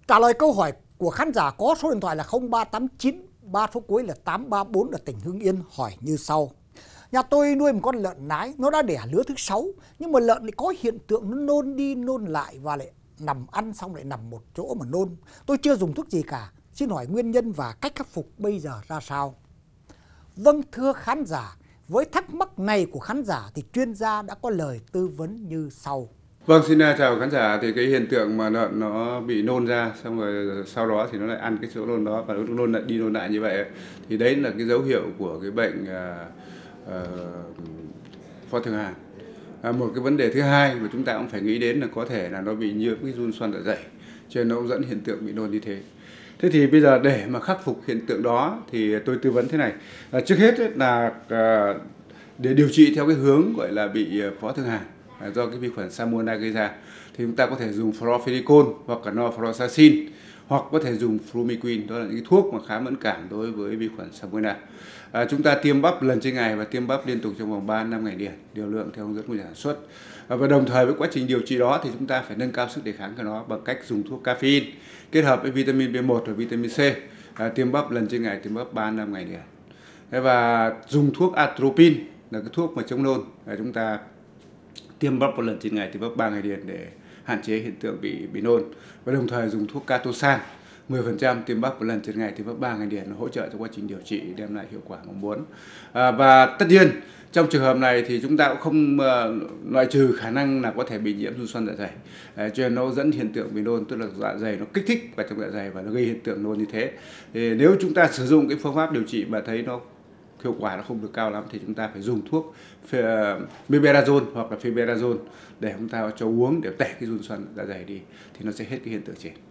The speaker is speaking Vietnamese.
Trả lời câu hỏi của khán giả có số điện thoại là 0389, 3 số cuối là 834 ở tỉnh Hưng Yên hỏi như sau. Nhà tôi nuôi một con lợn nái, nó đã đẻ lứa thứ 6, nhưng mà lợn lại có hiện tượng nó nôn đi nôn lại và lại nằm ăn xong lại nằm một chỗ mà nôn. Tôi chưa dùng thuốc gì cả. Xin hỏi nguyên nhân và cách khắc phục bây giờ ra sao? Vâng, thưa khán giả, với thắc mắc này của khán giả thì chuyên gia đã có lời tư vấn như sau. Vâng, xin chào khán giả. Thì cái hiện tượng mà lợn nó bị nôn ra xong rồi sau đó thì nó lại ăn cái chỗ nôn đó và nó nôn lại đi nôn lại như vậy ấy, thì đấy là cái dấu hiệu của cái bệnh phó thường hàn. Một cái vấn đề thứ hai mà chúng ta cũng phải nghĩ đến là có thể là nó bị nhiễm cái giun xoăn dạ dày, cho nên nó cũng dẫn hiện tượng bị nôn như thế. Thế thì bây giờ để mà khắc phục hiện tượng đó thì tôi tư vấn thế này. Trước hết ấy là để điều trị theo cái hướng gọi là bị phó thường hàn do cái vi khuẩn Salmonella gây ra thì chúng ta có thể dùng Chlorpheniramine hoặc là Norfloxacin, hoặc có thể dùng Flumiquin, đó là những cái thuốc mà khá mẫn cảm đối với vi khuẩn Salmonella. Chúng ta tiêm bắp lần trên ngày và tiêm bắp liên tục trong vòng 3-5 ngày liền, điều lượng theo hướng dẫn của nhà sản xuất. Và đồng thời với quá trình điều trị đó thì chúng ta phải nâng cao sức đề kháng của nó bằng cách dùng thuốc caffeine kết hợp với vitamin B1 và vitamin C, tiêm bắp lần trên ngày, tiêm bắp 3-5 ngày liền. Và dùng thuốc atropine là cái thuốc mà chống nôn, chúng ta tiêm bắp một lần trên ngày, tiêm bắp 3 ngày liền để hạn chế hiện tượng bị nôn. Và đồng thời dùng thuốc Catosan 10% tiêm bắp một lần trên ngày, tiêm bắp 3 ngày liền, hỗ trợ cho quá trình điều trị đem lại hiệu quả mong muốn. Và tất nhiên trong trường hợp này thì chúng ta cũng không loại trừ khả năng là có thể bị nhiễm giun xoăn dạ dày, cho nên nó dẫn hiện tượng bị nôn, tức là dạ dày nó kích thích vào trong dạ dày và nó gây hiện tượng nôn như thế. Thì nếu chúng ta sử dụng cái phương pháp điều trị mà thấy nó hiệu quả nó không được cao lắm thì chúng ta phải dùng thuốc Mebendazole hoặc là Febendazole để chúng ta cho uống để tẩy cái giun xoăn dạ dày đi thì nó sẽ hết cái hiện tượng trên.